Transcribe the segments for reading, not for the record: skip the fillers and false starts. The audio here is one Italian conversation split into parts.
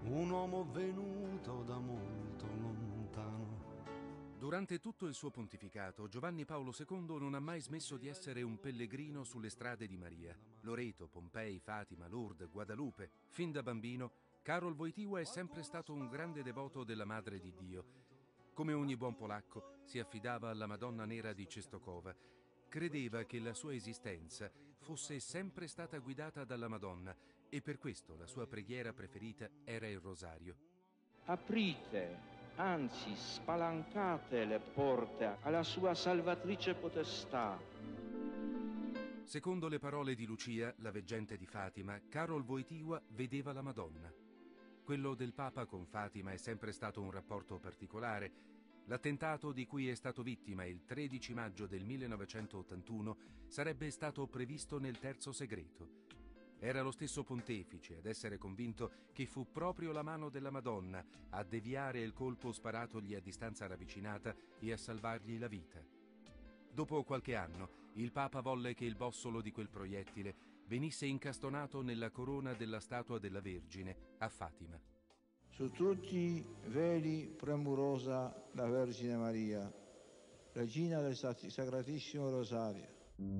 un uomo venuto da molto lontano. Durante tutto il suo pontificato, Giovanni Paolo II non ha mai smesso di essere un pellegrino sulle strade di Maria. Loreto, Pompei, Fatima, Lourdes, Guadalupe. Fin da bambino, Karol Wojtyła è sempre stato un grande devoto della Madre di Dio. Come ogni buon polacco, si affidava alla Madonna Nera di Czestochowa. Credeva che la sua esistenza fosse sempre stata guidata dalla Madonna e per questo la sua preghiera preferita era il rosario. Aprite, anzi spalancate le porte alla sua salvatrice potestà. Secondo le parole di Lucia, la veggente di Fatima, Karol Wojtyła vedeva la Madonna. Quello del Papa con Fatima è sempre stato un rapporto particolare. L'attentato di cui è stato vittima il 13 maggio del 1981 sarebbe stato previsto nel terzo segreto. Era lo stesso pontefice ad essere convinto che fu proprio la mano della Madonna a deviare il colpo sparatogli a distanza ravvicinata e a salvargli la vita. Dopo qualche anno, il Papa volle che il bossolo di quel proiettile venisse incastonato nella corona della statua della Vergine a Fatima. Su tutti i veli premurosa la Vergine Maria, regina del Sacratissimo Rosario.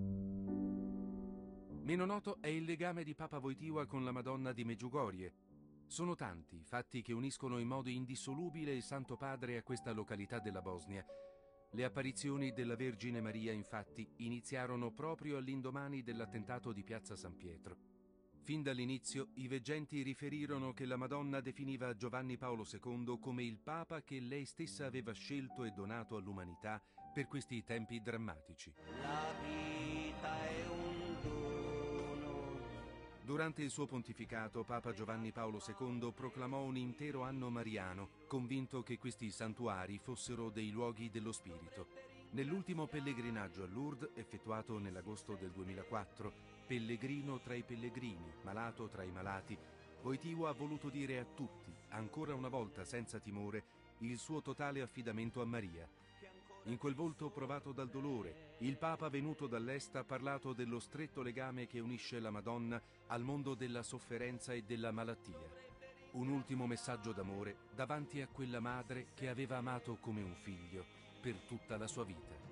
Meno noto è il legame di Papa Wojtyła con la Madonna di Medjugorje. Sono tanti i fatti che uniscono in modo indissolubile il Santo Padre a questa località della Bosnia. Le apparizioni della Vergine Maria, infatti, iniziarono proprio all'indomani dell'attentato di Piazza San Pietro. Fin dall'inizio i veggenti riferirono che la Madonna definiva Giovanni Paolo II come il Papa che lei stessa aveva scelto e donato all'umanità per questi tempi drammatici. La vita è un dono. Durante il suo pontificato, Papa Giovanni Paolo II proclamò un intero anno mariano, convinto che questi santuari fossero dei luoghi dello spirito. Nell'ultimo pellegrinaggio a Lourdes, effettuato nell'agosto del 2004, pellegrino tra i pellegrini, malato tra i malati, Wojtyła ha voluto dire a tutti, ancora una volta senza timore, il suo totale affidamento a Maria. In quel volto provato dal dolore, il Papa venuto dall'Est ha parlato dello stretto legame che unisce la Madonna al mondo della sofferenza e della malattia. Un ultimo messaggio d'amore davanti a quella madre che aveva amato come un figlio per tutta la sua vita.